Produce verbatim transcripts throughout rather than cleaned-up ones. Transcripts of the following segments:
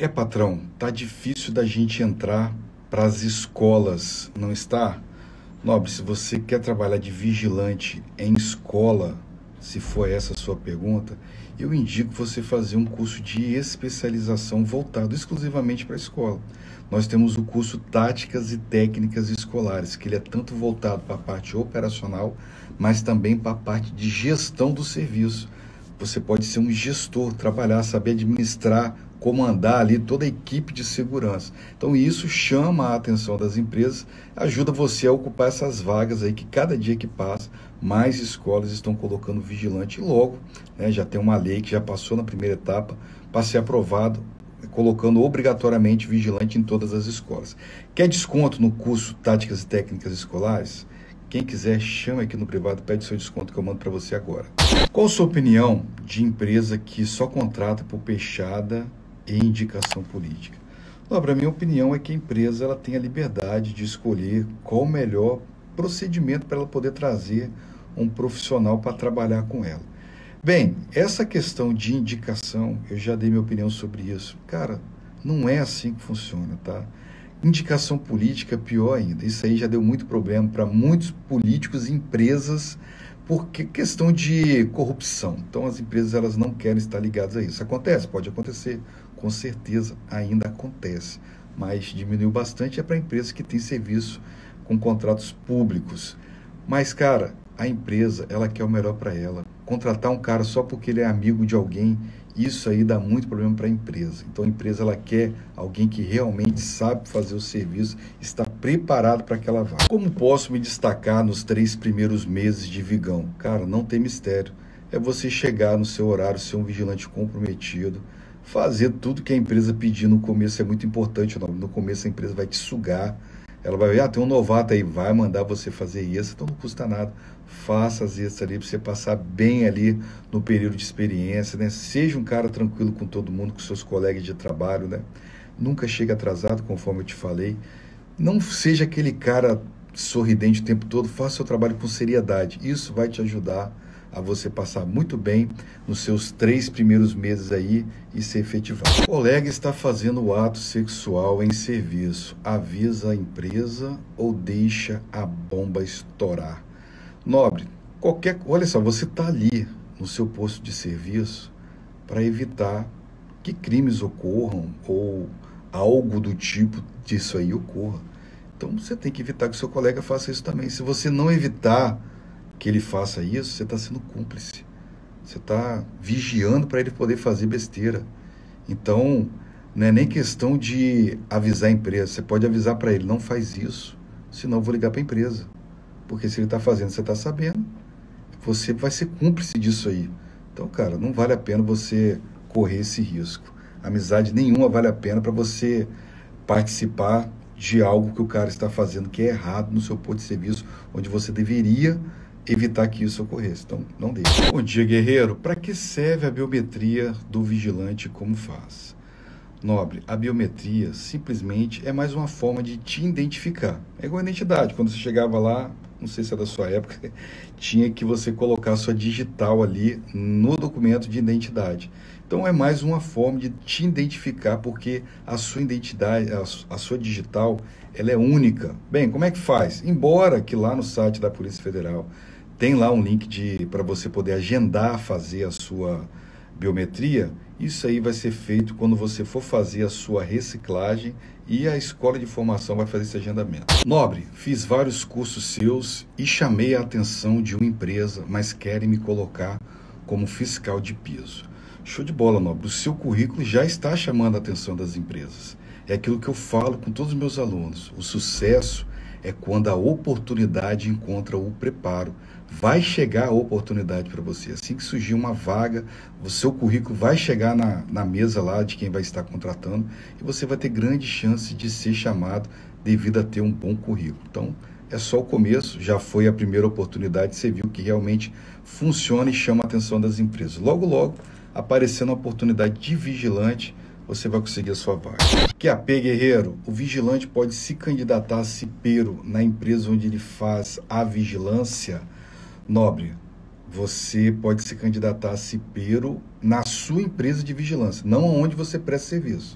É, patrão, tá difícil da gente entrar para as escolas, não está? Nobre, se você quer trabalhar de vigilante em escola, se for essa a sua pergunta, eu indico você fazer um curso de especialização voltado exclusivamente para a escola. Nós temos o curso Táticas e Técnicas Escolares, que ele é tanto voltado para a parte operacional, mas também para a parte de gestão do serviço. Você pode ser um gestor, trabalhar, saber administrar, comandar ali toda a equipe de segurança. Então isso chama a atenção das empresas, ajuda você a ocupar essas vagas aí que cada dia que passa, mais escolas estão colocando vigilante e logo, né, já tem uma lei que já passou na primeira etapa para ser aprovado, colocando obrigatoriamente vigilante em todas as escolas. Quer desconto no curso Táticas e Técnicas Escolares? Quem quiser, chama aqui no privado, pede seu desconto que eu mando para você agora. Qual a sua opinião de empresa que só contrata por peixada e indicação política? Para a minha opinião é que a empresa ela tem a liberdade de escolher qual o melhor procedimento para ela poder trazer um profissional para trabalhar com ela. Bem, essa questão de indicação, eu já dei minha opinião sobre isso. Cara, não é assim que funciona, tá? Indicação política, pior ainda. Isso aí já deu muito problema para muitos políticos e empresas por questão de corrupção. Então, as empresas elas não querem estar ligadas a isso. Acontece? Pode acontecer. Com certeza, ainda acontece. Mas diminuiu bastante é para empresas que têm serviço com contratos públicos. Mas, cara, a empresa, ela quer o melhor para ela. Contratar um cara só porque ele é amigo de alguém, isso aí dá muito problema para a empresa. Então a empresa ela quer alguém que realmente sabe fazer o serviço, está preparado para aquela vaga. Como posso me destacar nos três primeiros meses de Vigão? Cara, não tem mistério. É você chegar no seu horário, ser um vigilante comprometido, fazer tudo que a empresa pedir no começo é muito importante. No começo a empresa vai te sugar. Ela vai ver, ah, tem um novato aí, vai mandar você fazer isso, então não custa nada. Faça as extras ali para você passar bem ali no período de experiência, né? Seja um cara tranquilo com todo mundo, com seus colegas de trabalho, né? Nunca chegue atrasado, conforme eu te falei. Não seja aquele cara sorridente o tempo todo, faça seu trabalho com seriedade. Isso vai te ajudar a você passar muito bem nos seus três primeiros meses aí e ser efetivado. O colega está fazendo o ato sexual em serviço. Avisa a empresa ou deixa a bomba estourar? Nobre, qualquer... Olha só, você está ali no seu posto de serviço para evitar que crimes ocorram ou algo do tipo disso aí ocorra. Então você tem que evitar que o seu colega faça isso também. Se você não evitar que ele faça isso, você está sendo cúmplice. Você está vigiando para ele poder fazer besteira. Então, não é nem questão de avisar a empresa. Você pode avisar para ele, não faz isso, senão eu vou ligar para a empresa. Porque se ele está fazendo, você está sabendo, você vai ser cúmplice disso aí. Então, cara, não vale a pena você correr esse risco. Amizade nenhuma vale a pena para você participar de algo que o cara está fazendo que é errado no seu posto de serviço, onde você deveria evitar que isso ocorresse. Então, não deixe. Bom dia, guerreiro. Para que serve a biometria do vigilante e como faz? Nobre, a biometria simplesmente é mais uma forma de te identificar. É igual a identidade. Quando você chegava lá, não sei se é da sua época, tinha que você colocar a sua digital ali no documento de identidade. Então, é mais uma forma de te identificar, porque a sua identidade, a, a sua digital, ela é única. Bem, como é que faz? Embora que lá no site da Polícia Federal tem lá um link de para você poder agendar, fazer a sua biometria, isso aí vai ser feito quando você for fazer a sua reciclagem e a escola de formação vai fazer esse agendamento. Nobre, fiz vários cursos seus e chamei a atenção de uma empresa, mas querem me colocar como fiscal de piso. Show de bola, Nobre. O seu currículo já está chamando a atenção das empresas. É aquilo que eu falo com todos os meus alunos. O sucesso é quando a oportunidade encontra o preparo. Vai chegar a oportunidade para você. Assim que surgir uma vaga, o seu currículo vai chegar na, na mesa lá de quem vai estar contratando e você vai ter grande chance de ser chamado devido a ter um bom currículo. Então, é só o começo, já foi a primeira oportunidade, você viu que realmente funciona e chama a atenção das empresas. Logo, logo, aparecendo a oportunidade de vigilante, você vai conseguir a sua vaga. Q A P, guerreiro, o vigilante pode se candidatar a cipeiro na empresa onde ele faz a vigilância? Nobre, você pode se candidatar a cipeiro na sua empresa de vigilância, não onde você presta serviço.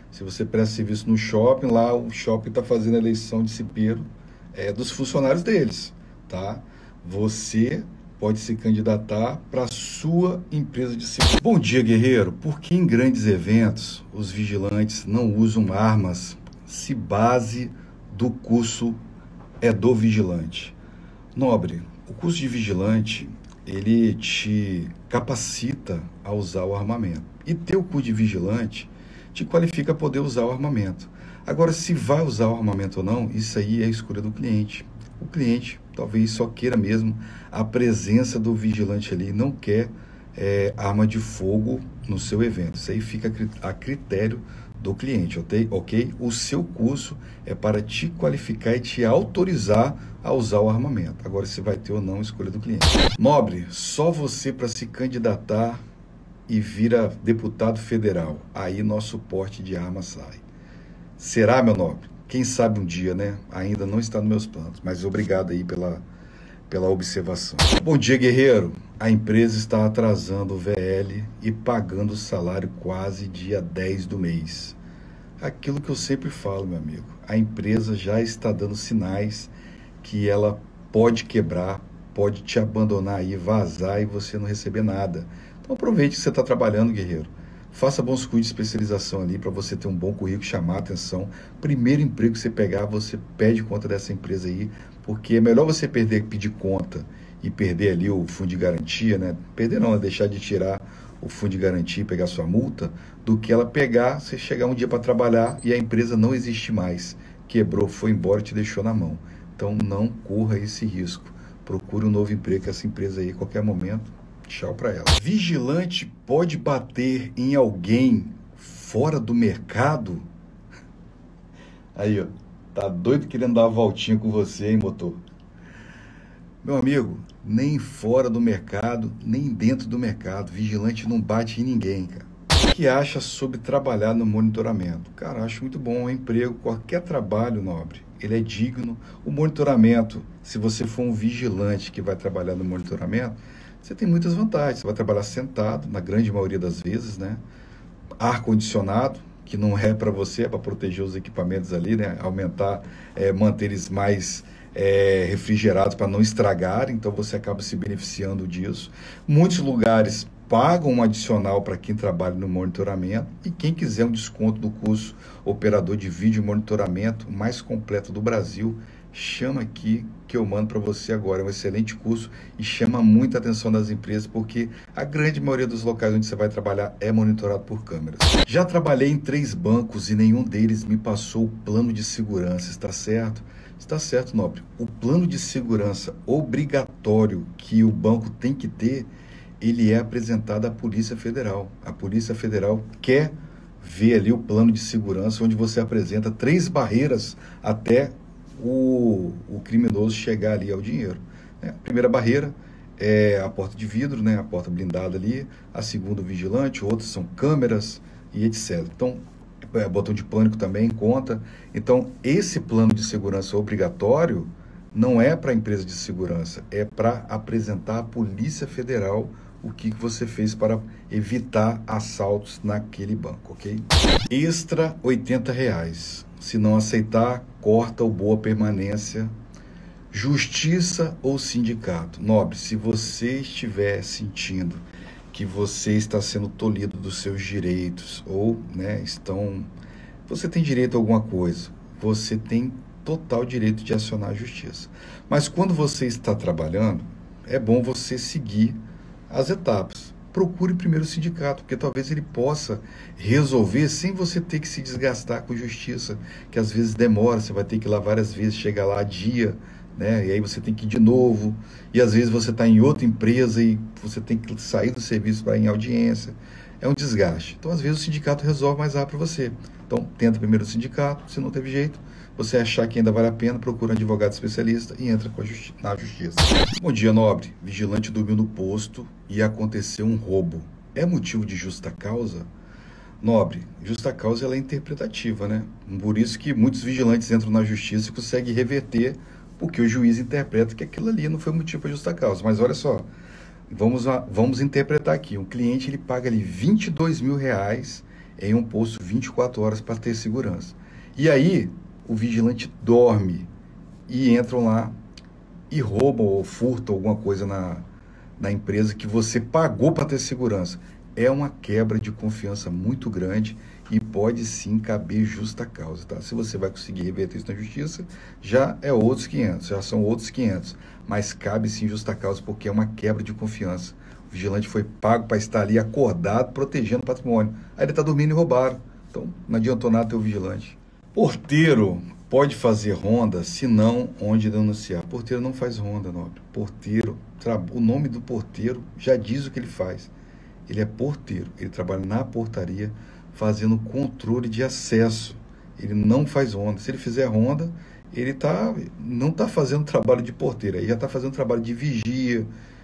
Se você presta serviço no shopping, lá o shopping está fazendo a eleição de cipeiro é, dos funcionários deles, tá? Você pode se candidatar para a sua empresa de segurança. Bom dia, guerreiro. Por que em grandes eventos os vigilantes não usam armas se base do curso é do vigilante? Nobre, o curso de vigilante, ele te capacita a usar o armamento. E ter o curso de vigilante te qualifica a poder usar o armamento. Agora, se vai usar o armamento ou não, isso aí é a escolha do cliente. O cliente talvez só queira mesmo a presença do vigilante ali, não quer é, arma de fogo no seu evento. Isso aí fica a critério do cliente, ok? ok? O seu curso é para te qualificar e te autorizar a usar o armamento. Agora, se vai ter ou não, escolha do cliente. Nobre, só você para se candidatar e vira deputado federal. Aí nosso porte de arma sai. Será, meu nobre? Quem sabe um dia, né? Ainda não está nos meus planos, mas obrigado aí pela, pela observação. Bom dia, guerreiro. A empresa está atrasando o V L e pagando o salário quase dia dez do mês. Aquilo que eu sempre falo, meu amigo. A empresa já está dando sinais que ela pode quebrar, pode te abandonar aí, vazar e você não receber nada. Então aproveite que você está trabalhando, guerreiro. Faça bons cursos de especialização ali para você ter um bom currículo, chamar a atenção. Primeiro emprego que você pegar, você pede conta dessa empresa aí, porque é melhor você perder, pedir conta e perder ali o fundo de garantia, né? Perder não, é deixar de tirar o fundo de garantia e pegar sua multa, do que ela pegar, você chegar um dia para trabalhar e a empresa não existe mais. Quebrou, foi embora e te deixou na mão. Então não corra esse risco. Procure um novo emprego com essa empresa aí a qualquer momento. Tchau para ela. Vigilante pode bater em alguém fora do mercado? Aí, ó. Tá doido querendo dar uma voltinha com você, hein, motor? Meu amigo, nem fora do mercado, nem dentro do mercado. Vigilante não bate em ninguém, cara. O que acha sobre trabalhar no monitoramento? Cara, acho muito bom o emprego, qualquer trabalho, nobre. Ele é digno. O monitoramento, se você for um vigilante que vai trabalhar no monitoramento, você tem muitas vantagens. Você vai trabalhar sentado, na grande maioria das vezes, né? Ar-condicionado, que não é para você, é para proteger os equipamentos ali, né? Aumentar, é, manter eles mais é, refrigerados para não estragar, então você acaba se beneficiando disso. Muitos lugares pagam um adicional para quem trabalha no monitoramento e quem quiser um desconto do curso Operador de Vídeo e Monitoramento mais completo do Brasil, chama aqui que eu mando para você agora. É um excelente curso e chama muita atenção das empresas, porque a grande maioria dos locais onde você vai trabalhar é monitorado por câmeras. Já trabalhei em três bancos e nenhum deles me passou o plano de segurança. Está certo? Está certo, nobre. O plano de segurança obrigatório que o banco tem que ter, ele é apresentado à Polícia Federal. A Polícia Federal quer ver ali o plano de segurança, onde você apresenta três barreiras até O, o criminoso chegar ali ao dinheiro. Né? A primeira barreira é a porta de vidro, né? A porta blindada ali. A segunda, o vigilante. Outras são câmeras e etcétera. Então, é, botão de pânico também conta. Então, esse plano de segurança obrigatório não é para a empresa de segurança, é para apresentar à Polícia Federal o que você fez para evitar assaltos naquele banco, ok? Extra oitenta reais. Se não aceitar, corta o boa permanência. Justiça ou sindicato? Nobre, se você estiver sentindo que você está sendo tolhido dos seus direitos, ou, né, estão... você tem direito a alguma coisa, você tem total direito de acionar a justiça. Mas quando você está trabalhando, é bom você seguir as etapas. Procure primeiro o sindicato, porque talvez ele possa resolver sem você ter que se desgastar com justiça, que às vezes demora, você vai ter que ir lá várias vezes, chega lá dia, né? E aí você tem que ir de novo, e às vezes você está em outra empresa e você tem que sair do serviço para ir em audiência. É um desgaste. Então, às vezes, o sindicato resolve mais rápido para você. Então, tenta primeiro o sindicato, se não teve jeito, você achar que ainda vale a pena, procura um advogado especialista e entra com a justi- na justiça. Bom dia, nobre. Vigilante dormiu no posto e aconteceu um roubo. É motivo de justa causa? Nobre, justa causa ela é interpretativa, né? Por isso que muitos vigilantes entram na justiça e conseguem reverter, porque o juiz interpreta que aquilo ali não foi motivo para justa causa. Mas olha só, vamos, a, vamos interpretar aqui. Um cliente ele paga ali vinte e dois mil reais em um posto vinte e quatro horas para ter segurança. E aí, o vigilante dorme e entram lá e roubam ou furtam alguma coisa na, na empresa que você pagou para ter segurança. É uma quebra de confiança muito grande e pode sim caber justa causa, tá? Se você vai conseguir reverter isso na justiça, já é outros quinhentos, já são outros quinhentos, mas cabe sim justa causa porque é uma quebra de confiança. O vigilante foi pago para estar ali acordado, protegendo o patrimônio. Aí ele está dormindo e roubaram. Então, não adiantou nada ter o vigilante. Porteiro pode fazer ronda, se não, onde denunciar. Porteiro não faz ronda, nobre. Porteiro, o nome do porteiro já diz o que ele faz. Ele é porteiro, ele trabalha na portaria, fazendo controle de acesso. Ele não faz ronda. Se ele fizer ronda, ele tá, não está fazendo trabalho de porteiro, aí já está fazendo trabalho de vigia,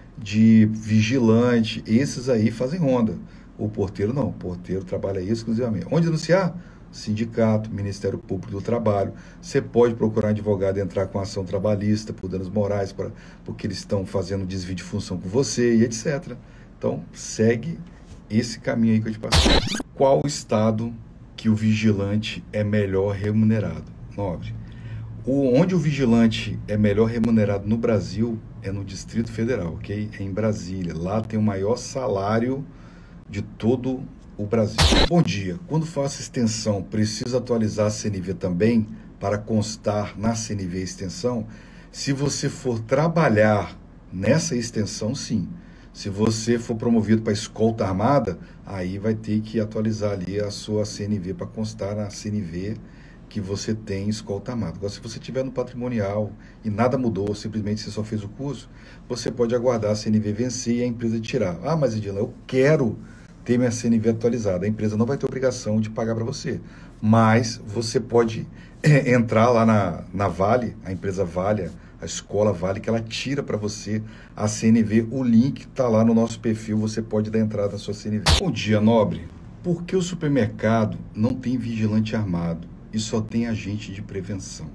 de vigilante. Esses aí fazem ronda. O porteiro não, o porteiro trabalha exclusivamente. Onde denunciar? Sindicato, Ministério Público do Trabalho. Você pode procurar um advogado e entrar com ação trabalhista por danos morais, pra, porque eles estão fazendo desvio de função com você e etcétera. Então, segue esse caminho aí que eu te passei. Qual estado que o vigilante é melhor remunerado? Nobre. O, onde o vigilante é melhor remunerado no Brasil é no Distrito Federal, ok? É em Brasília. Lá tem o maior salário de todo o Brasil. Bom dia. Quando faço extensão, preciso atualizar a C N V também para constar na C N V extensão? Se você for trabalhar nessa extensão, sim. Se você for promovido para escolta armada, aí vai ter que atualizar ali a sua C N V para constar na C N V que você tem escolta armada. Agora, se você estiver no patrimonial e nada mudou, simplesmente você só fez o curso, você pode aguardar a C N V vencer e a empresa tirar. Ah, mas Edilson, eu quero ter minha C N V atualizada. A empresa não vai ter obrigação de pagar para você, mas você pode é, entrar lá na, na Vale, a empresa Vale, a escola Vale, que ela tira para você a C N V. O link está lá no nosso perfil, você pode dar entrada na sua C N V. Bom dia, nobre. Por que o supermercado não tem vigilante armado e só tem agente de prevenção?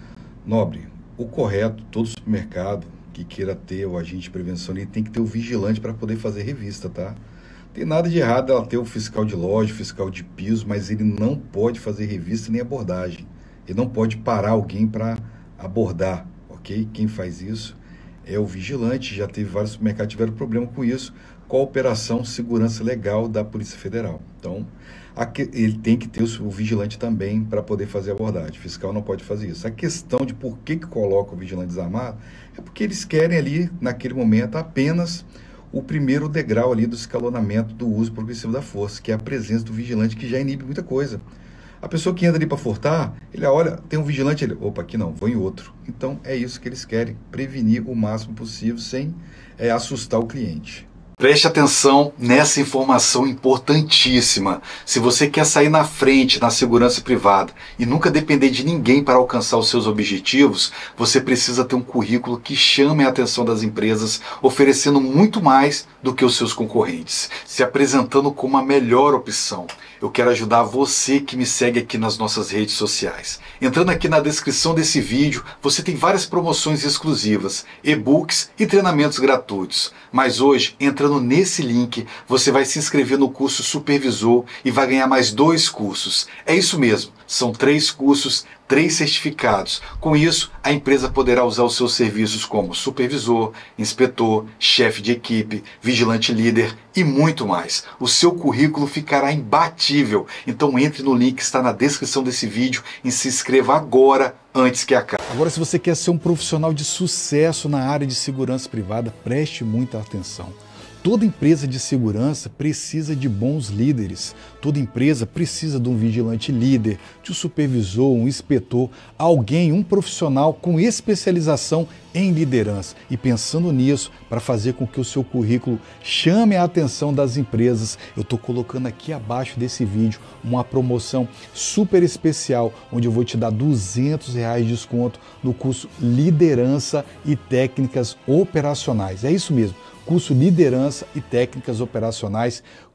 Nobre, o correto, todo supermercado que queira ter o agente de prevenção, ele tem que ter o vigilante para poder fazer revista, tá? Tem nada de errado ela ter o fiscal de loja, fiscal de piso, mas ele não pode fazer revista nem abordagem. Ele não pode parar alguém para abordar, ok? Quem faz isso é o vigilante. Já teve vários supermercados que tiveram problema com isso, com a operação segurança legal da Polícia Federal. Então, aqui, ele tem que ter o vigilante também para poder fazer a abordagem. O fiscal não pode fazer isso. A questão de por que que coloca o vigilante desarmado é porque eles querem ali, naquele momento, apenas o primeiro degrau ali do escalonamento do uso progressivo da força, que é a presença do vigilante, que já inibe muita coisa. A pessoa que entra ali para furtar, ele olha, tem um vigilante, ele, opa, aqui não, vou em outro. Então, é isso que eles querem, prevenir o máximo possível sem é, assustar o cliente. Preste atenção nessa informação importantíssima. Se você quer sair na frente na segurança privada e nunca depender de ninguém para alcançar os seus objetivos, você precisa ter um currículo que chame a atenção das empresas, oferecendo muito mais do que os seus concorrentes, se apresentando como a melhor opção. Eu quero ajudar você que me segue aqui nas nossas redes sociais. Entrando aqui na descrição desse vídeo, você tem várias promoções exclusivas, e-books e treinamentos gratuitos. Mas hoje, entrando nesse link, você vai se inscrever no curso Supervisor e vai ganhar mais dois cursos. É isso mesmo, são três cursos, três certificados. Com isso, a empresa poderá usar os seus serviços como supervisor, inspetor, chefe de equipe, vigilante líder e muito mais. O seu currículo ficará imbatível. Então entre no link que está na descrição desse vídeo e se inscreva agora, antes que acabe. Agora, se você quer ser um profissional de sucesso na área de segurança privada, preste muita atenção. Toda empresa de segurança precisa de bons líderes. Toda empresa precisa de um vigilante líder, de um supervisor, um inspetor, alguém, um profissional com especialização em liderança. E pensando nisso, para fazer com que o seu currículo chame a atenção das empresas, eu estou colocando aqui abaixo desse vídeo uma promoção super especial, onde eu vou te dar duzentos reais de desconto no curso Liderança e Técnicas Operacionais. É isso mesmo. Curso Liderança e Técnicas Operacionais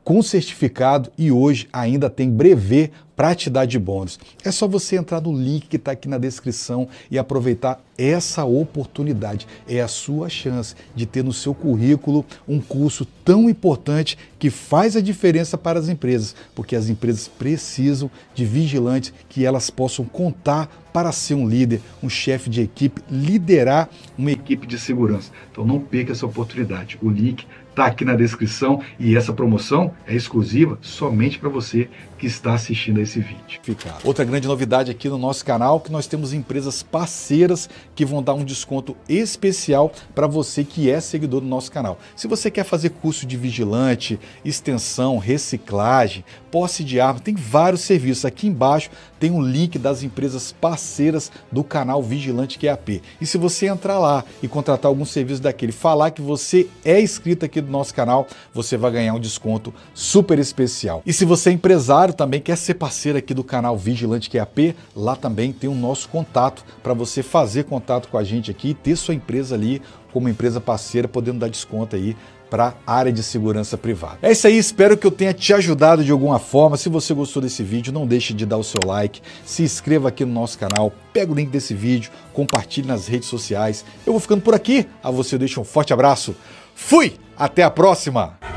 com certificado e hoje ainda tem brevê para te dar de bônus. É só você entrar no link que está aqui na descrição e aproveitar essa oportunidade. É a sua chance de ter no seu currículo um curso tão importante que faz a diferença para as empresas, porque as empresas precisam de vigilantes que elas possam contar para ser um líder, um chefe de equipe, liderar uma equipe de segurança. Então não perca essa oportunidade. O link está aqui na descrição e essa promoção é exclusiva somente para você que está assistindo a esse vídeo. Outra grande novidade aqui no nosso canal é que nós temos empresas parceiras que vão dar um desconto especial para você que é seguidor do nosso canal. Se você quer fazer curso de vigilante, extensão, reciclagem, posse de arma, tem vários serviços. Aqui embaixo tem um link das empresas parceiras do canal Vigilante Q A P. E se você entrar lá e contratar algum serviço daquele, falar que você é inscrito aqui do nosso canal, você vai ganhar um desconto super especial. E se você é empresário também, quer ser parceiro aqui do canal Vigilante Q A P, lá também tem o nosso contato para você fazer contato com a gente aqui e ter sua empresa ali como empresa parceira, podendo dar desconto aí para a área de segurança privada. É isso aí, espero que eu tenha te ajudado de alguma forma. Se você gostou desse vídeo, não deixe de dar o seu like, se inscreva aqui no nosso canal, pega o link desse vídeo, compartilhe nas redes sociais. Eu vou ficando por aqui, a você eu deixo um forte abraço. Fui! Até a próxima!